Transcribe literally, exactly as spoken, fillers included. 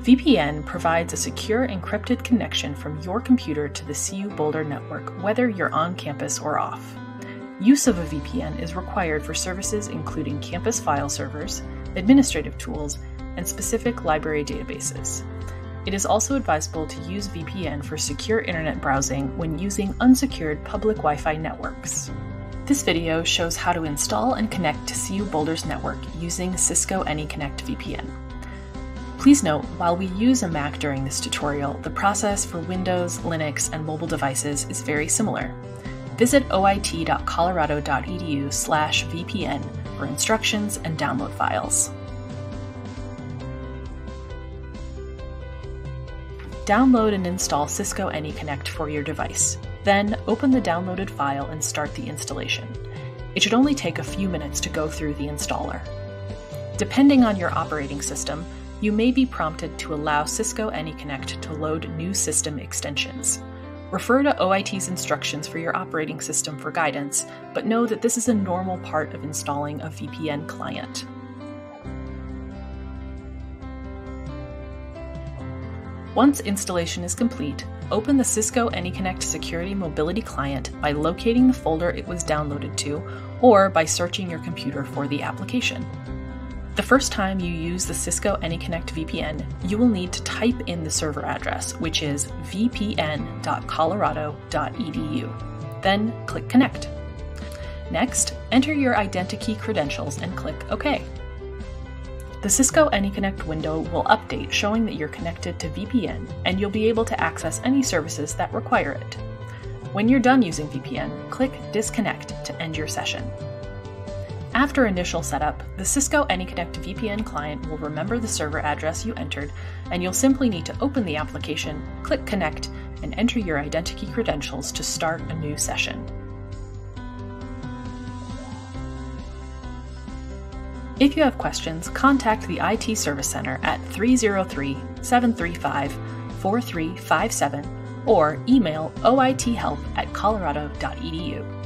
V P N provides a secure encrypted connection from your computer to the C U Boulder network, whether you're on campus or off. Use of a V P N is required for services including campus file servers, administrative tools, and specific library databases. It is also advisable to use V P N for secure internet browsing when using unsecured public Wi-Fi networks. This video shows how to install and connect to C U Boulder's network using Cisco AnyConnect V P N. Please note, while we use a Mac during this tutorial, the process for Windows, Linux, and mobile devices is very similar. Visit O I T dot colorado dot E D U slash V P N for instructions and download files. Download and install Cisco AnyConnect for your device. Then, open the downloaded file and start the installation. It should only take a few minutes to go through the installer. Depending on your operating system, you may be prompted to allow Cisco AnyConnect to load new system extensions. Refer to O I T's instructions for your operating system for guidance, but know that this is a normal part of installing a V P N client. Once installation is complete, open the Cisco AnyConnect Security Mobility Client by locating the folder it was downloaded to, or by searching your computer for the application. The first time you use the Cisco AnyConnect V P N, you will need to type in the server address, which is v p n dot colorado dot e d u. Then click Connect. Next, enter your identity credentials and click OK. The Cisco AnyConnect window will update, showing that you're connected to V P N, and you'll be able to access any services that require it. When you're done using V P N, click Disconnect to end your session. After initial setup, the Cisco AnyConnect V P N client will remember the server address you entered, and you'll simply need to open the application, click Connect, and enter your identity credentials to start a new session. If you have questions, contact the I T Service Center at three oh three, seven three five, four three five seven or email O I T help at colorado dot e d u.